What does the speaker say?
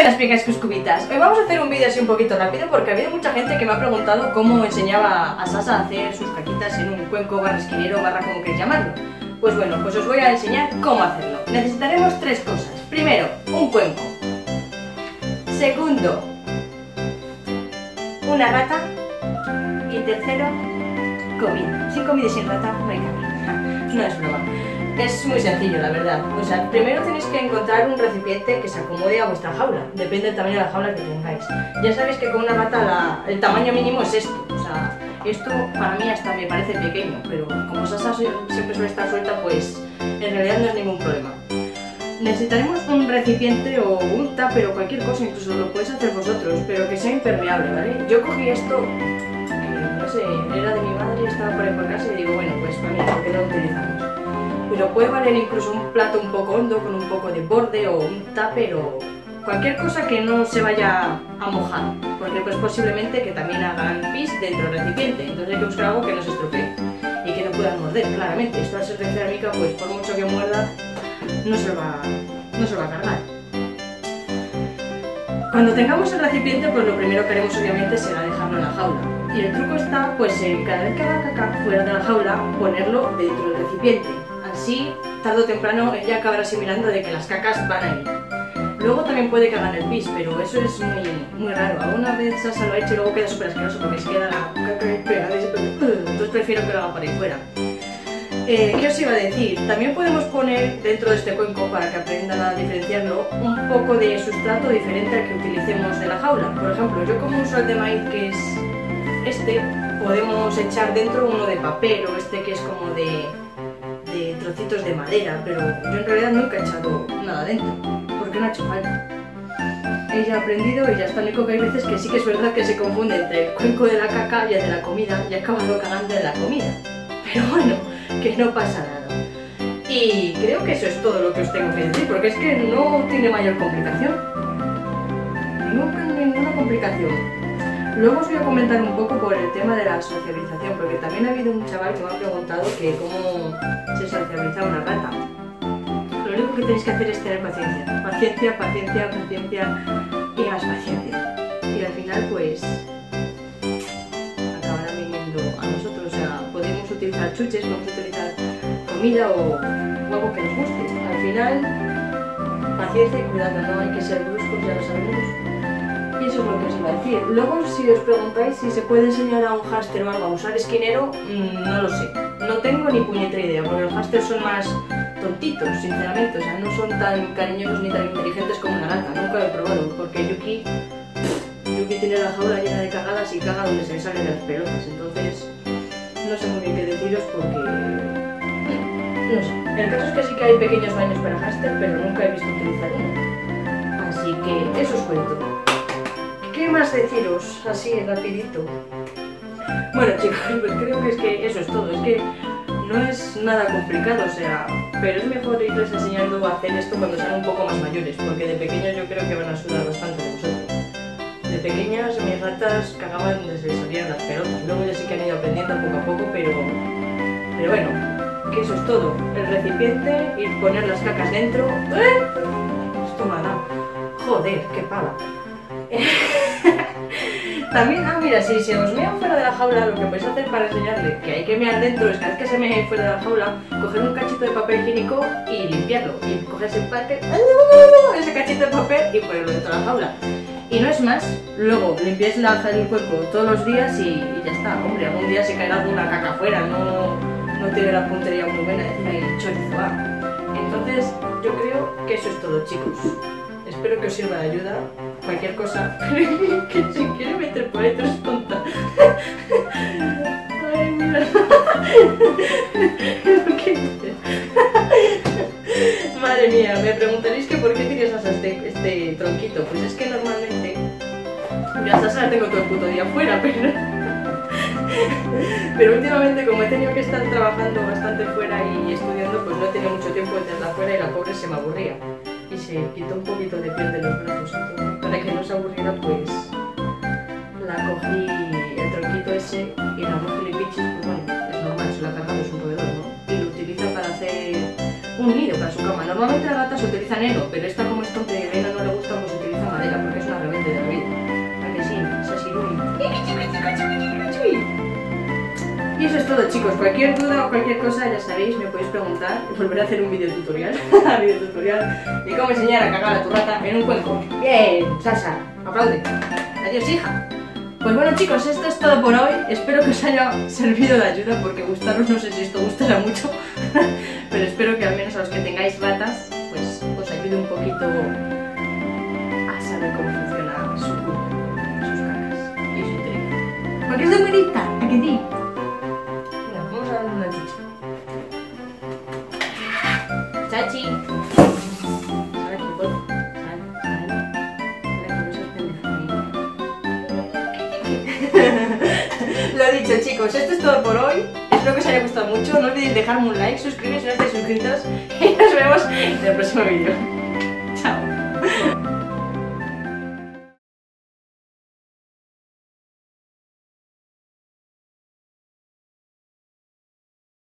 Buenas pequeñas cuscubitas, hoy vamos a hacer un vídeo así un poquito rápido porque ha habido mucha gente que me ha preguntado cómo enseñaba a Sasa a hacer sus caquitas en un cuenco barra esquinero barra como queréis llamarlo. Pues bueno, pues os voy a enseñar cómo hacerlo. Necesitaremos tres cosas. Primero, un cuenco. Segundo, una rata. Y tercero, comida. Sin comida y sin rata no hay camino. No es broma. Es muy sencillo, la verdad. O sea, primero tenéis que encontrar un recipiente que se acomode a vuestra jaula. Depende del tamaño de la jaula que tengáis. Ya sabéis que con una rata el tamaño mínimo es esto. O sea, esto para mí hasta me parece pequeño, pero como Sasa siempre suele estar suelta, pues en realidad no es ningún problema. Necesitaremos un recipiente o un tupper o cualquier cosa, incluso lo podéis hacer vosotros, pero que sea impermeable, ¿vale? Yo cogí esto, no sé, era de mi madre, estaba por ahí por casa y digo, bueno, pues para mí, ¿por qué no lo utilizamos? Pero puede valer incluso un plato un poco hondo con un poco de borde o un tupper o cualquier cosa que no se vaya a mojar, porque pues posiblemente que también hagan pis dentro del recipiente, entonces hay que buscar algo que no se estropee y que no puedan morder, claramente. Esto al ser de cerámica, pues por mucho que muerda, no se va a cargar. Cuando tengamos el recipiente, pues lo primero que haremos obviamente será dejarlo en la jaula. Y el truco está, pues cada vez que haga caca fuera de la jaula, ponerlo dentro del recipiente. Así, tarde o temprano, ella acabará asimilando de que las cacas van a ir. Luego también puede que hagan el pis, pero eso es muy raro. Alguna vez Sasa lo ha hecho y luego queda súper asqueroso porque se queda la caca pegada y entonces prefiero que lo haga por ahí fuera. ¿Qué os iba a decir? También podemos poner dentro de este cuenco, para que aprendan a diferenciarlo, un poco de sustrato diferente al que utilicemos de la jaula. Por ejemplo, yo como uso el de maíz, que es este, podemos echar dentro uno de papel o este que es como de trocitos de madera, pero yo en realidad nunca he echado nada dentro, porque no ha hecho falta. Ella ha aprendido y ya está. Lo único que hay veces que sí que es verdad que se confunde entre el cuenco de la caca y el de la comida y ha acabado cagando en la comida. Pero bueno, que no pasa nada. Y creo que eso es todo lo que os tengo que decir, porque es que no tiene mayor complicación. Ninguna complicación. Luego os voy a comentar un poco por el tema de la socialización, porque también ha habido un chaval que me ha preguntado que cómo se socializa una rata. Lo único que tenéis que hacer es tener paciencia. Paciencia, paciencia, paciencia y más paciencia. Y al final pues acabará viniendo a nosotros. O sea, podemos utilizar chuches, podemos utilizar comida o algo que nos guste. Al final, paciencia y cuidado, no hay que ser bruscos, ya lo sabemos. Y eso es lo que os iba a decir. Luego, si os preguntáis si se puede enseñar a un hámster o algo a usar esquinero, no lo sé. No tengo ni puñetera idea, porque los hámsters son más tontitos, sinceramente. O sea, no son tan cariñosos ni tan inteligentes como una rata. Nunca lo he probado, porque Yuki tiene la jaula llena de cagadas y caga donde se le salen las pelotas. Entonces, no sé muy bien qué deciros porque no sé. El caso es que sí que hay pequeños baños para hámster, pero nunca he visto utilizar uno. Así que eso os cuento. ¿Qué más deciros así rapidito? Bueno chicos, pues creo que es que eso es todo. Es que no es nada complicado, o sea, pero es mejor irles enseñando a hacer esto cuando sean un poco más mayores, porque de pequeños yo creo que van a sudar bastante de vosotros. De pequeñas mis ratas cagaban donde se les salían las pelotas. Luego ya sí que han ido aprendiendo poco a poco, pero bueno, que eso es todo. El recipiente y poner las cacas dentro. Esto me ha dado. Joder, qué pala. También, mira, si se os mea fuera de la jaula, lo que podéis hacer para enseñarle que hay que mear dentro es cada vez que se mea fuera de la jaula, coger un cachito de papel higiénico y limpiarlo. Y coger ese cachito de papel y ponerlo dentro de la jaula. Y no es más, luego limpiáis el cuenco todos los días y ya está. Hombre, algún día se caerá alguna caca afuera, no tiene la puntería muy buena, encima hay chorizo. Entonces, yo creo que eso es todo, chicos. Espero que os sirva de ayuda. Cualquier cosa que se quiere meter por ahí, es tonta. Ay, mira. Madre mía, me preguntaréis que por qué tienes Sasa este tronquito. Pues es que normalmente yo a Sasa la tengo todo el puto día fuera, pero últimamente, como he tenido que estar trabajando bastante fuera y estudiando, pues no he tenido mucho tiempo de tenerla fuera y la pobre se me aburría. Y se quitó un poquito de piel de los brazos. Entonces, para que no se aburriera, pues la cogí el tronquito ese y la cogí y pichis, pues bueno, es normal, se la carga de su roedor, ¿no? Y lo utiliza para hacer un nido para su cama. Normalmente las ratas utilizan heno, pero esta como es tonta y a Elena no le gusta, pues utiliza madera. eso es todo, chicos. Cualquier duda o cualquier cosa, ya sabéis, me podéis preguntar. Volveré a hacer un video tutorial de cómo enseñar a cagar a tu rata en un cuenco. Bien, Sasa, aplaude. Adiós, hija. Pues bueno, chicos, esto es todo por hoy. Espero que os haya servido de ayuda, porque gustaros no sé si esto gustará mucho, pero espero que al menos a los que tengáis ratas, pues os ayude un poquito a saber cómo funciona su culo, sus cacas y su trigo. Porque es de bonita, ¿a que sí? Venga, vamos a darle una chicha. Chachi. Sal aquí, por favor. Sal. Sal, que no seas pendeja. Lo dicho, chicos, esto es todo por hoy. Espero que os haya gustado mucho. No olvidéis dejarme un like, suscribiros si no estáis suscritos y nos vemos en el próximo vídeo.